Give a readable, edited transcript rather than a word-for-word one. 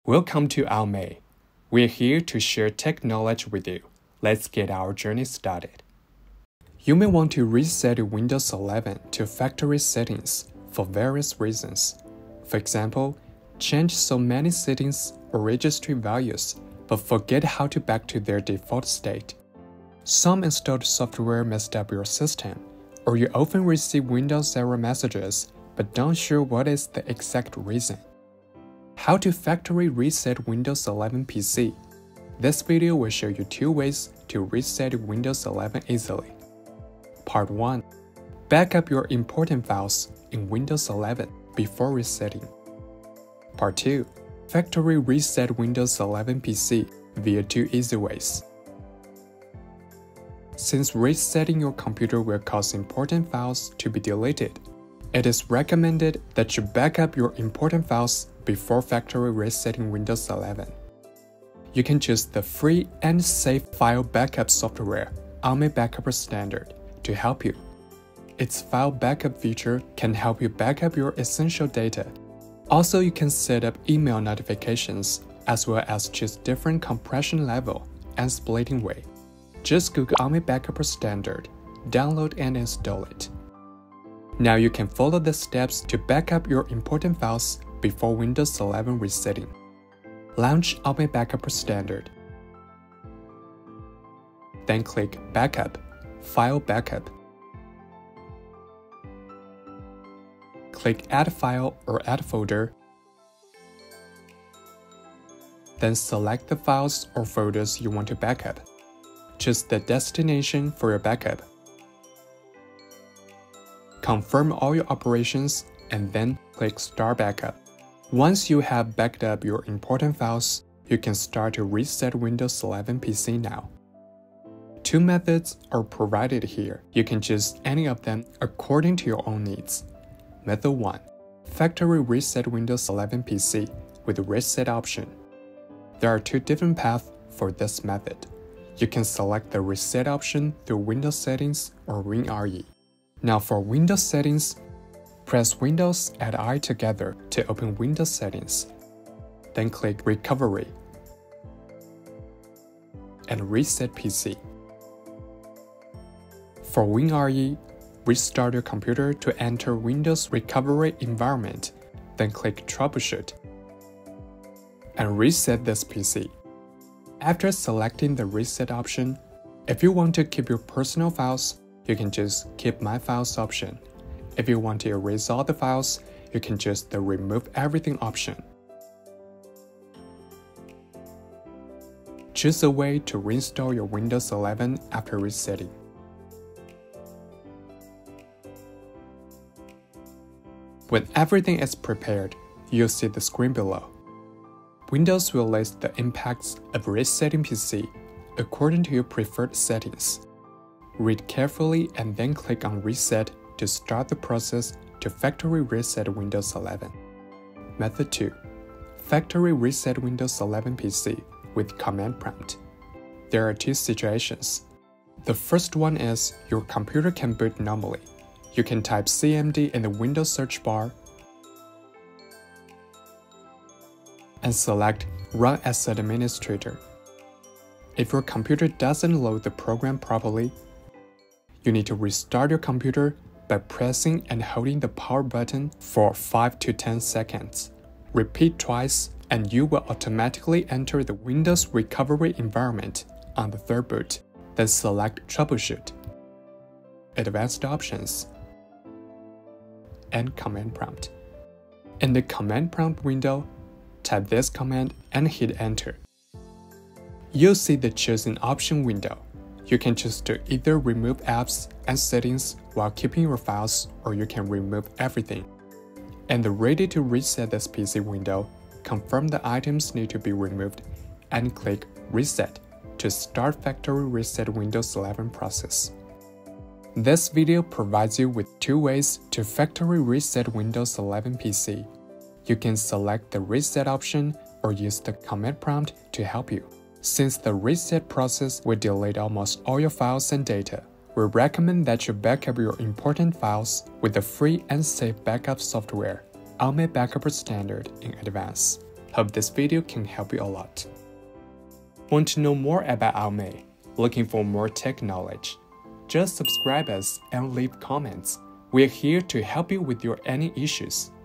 Welcome to Win+I. We're here to share tech knowledge with you. Let's get our journey started. You may want to reset Windows 11 to factory settings for various reasons. For example, change so many settings or registry values, but forget how to back to their default state. Some installed software messed up your system, or you often receive Windows error messages but don't sure what is the exact reason. How to factory reset Windows 11 PC. This video will show you 2 ways to reset Windows 11 easily. Part 1. Backup your important files in Windows 11 before resetting. Part 2. Factory reset Windows 11 PC via 2 easy ways. Since resetting your computer will cause important files to be deleted, it is recommended that you back up your important files before factory resetting Windows 11. You can choose the free and safe file backup software Win+I Backup Standard to help you. Its file backup feature can help you back up your essential data. Also, you can set up email notifications as well as choose different compression level and splitting way. Just Google Win+I Backup Standard, download and install it. Now you can follow the steps to back up your important files before Windows 11 resetting. Launch Win+I Backup Standard. Then click Backup, File Backup. Click Add File or Add Folder. Then select the files or folders you want to backup. Choose the destination for your backup. Confirm all your operations and then click Start Backup. Once you have backed up your important files, you can start to reset Windows 11 PC now. 2 methods are provided here. You can choose any of them according to your own needs. Method 1. Factory reset Windows 11 PC with the reset option. There are 2 different paths for this method. You can select the reset option through Windows Settings or WinRE. Now for Windows Settings, press Windows and I together to open Windows Settings. Then click Recovery and Reset PC. For WinRE, restart your computer to enter Windows Recovery environment, then click Troubleshoot and reset this PC. After selecting the reset option, if you want to keep your personal files, you can choose Keep My Files option. If you want to erase all the files, you can choose the Remove Everything option. Choose a way to reinstall your Windows 11 after resetting. When everything is prepared, you'll see the screen below. Windows will list the impacts of resetting PC according to your preferred settings. Read carefully and then click on Reset to start the process to factory reset Windows 11. Method 2. Factory reset Windows 11 PC with command prompt. There are 2 situations. The first one is your computer can boot normally. You can type CMD in the Windows search bar and select Run as Administrator. If your computer doesn't load the program properly, you need to restart your computer by pressing and holding the power button for 5 to 10 seconds. Repeat twice and you will automatically enter the Windows recovery environment on the 3rd boot. Then select Troubleshoot, Advanced Options, and Command Prompt. In the Command Prompt window, type this command and hit Enter. You'll see the chosen option window. You can choose to either remove apps and settings while keeping your files, or you can remove everything. In the Ready to Reset this PC window, confirm the items need to be removed and click Reset to start factory reset Windows 11 process. This video provides you with 2 ways to factory reset Windows 11 PC. You can select the reset option or use the command prompt to help you. Since the reset process will delete almost all your files and data, we recommend that you backup your important files with the free and safe backup software Win+I Backup Standard in advance. Hope this video can help you a lot. Want to know more about Win+I? Looking for more tech knowledge? Just subscribe us and leave comments. We're here to help you with your any issues.